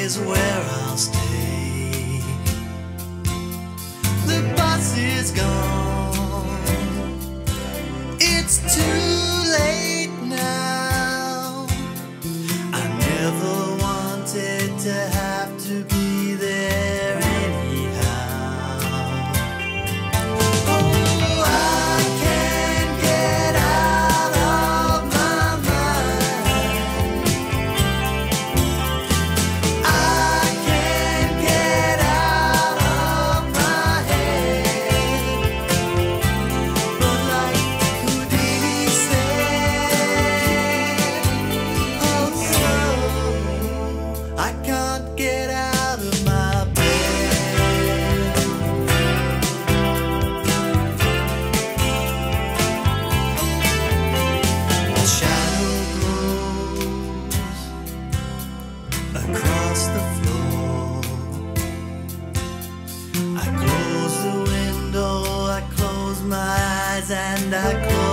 is where I'll stay. The bus is gone, it's too late now. I never wanted to have to be there anyhow. Oh, I can't get out of my mind. I can't get out of my head. But like Houdini said, oh so I can't get out of my bed. A shadow grows across the floor. I close the window, I close my eyes, and I close